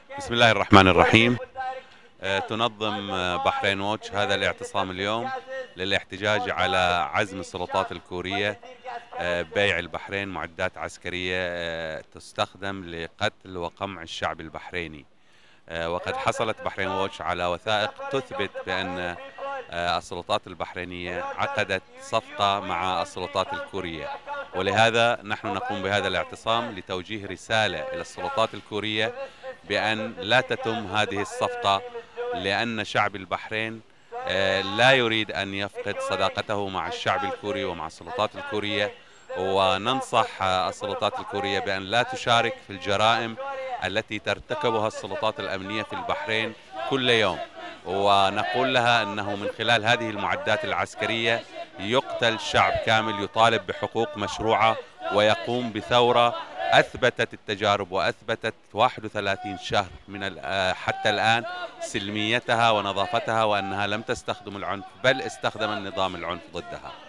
بسم الله الرحمن الرحيم. تنظم بحرين ووتش هذا الاعتصام اليوم للاحتجاج على عزم السلطات الكورية بيع البحرين معدات عسكرية تستخدم لقتل وقمع الشعب البحريني. وقد حصلت بحرين ووتش على وثائق تثبت بأن السلطات البحرينية عقدت صفقة مع السلطات الكورية، ولهذا نحن نقوم بهذا الاعتصام لتوجيه رسالة إلى السلطات الكورية بأن لا تتم هذه الصفقة، لأن شعب البحرين لا يريد أن يفقد صداقته مع الشعب الكوري ومع السلطات الكورية. وننصح السلطات الكورية بأن لا تشارك في الجرائم التي ترتكبها السلطات الأمنية في البحرين كل يوم، ونقول لها أنه من خلال هذه المعدات العسكرية يقتل شعب كامل يطالب بحقوق مشروعة ويقوم بثورة أثبتت التجارب وأثبتت 31 شهر من حتى الآن سلميتها ونظافتها، وأنها لم تستخدم العنف بل استخدم النظام العنف ضدها.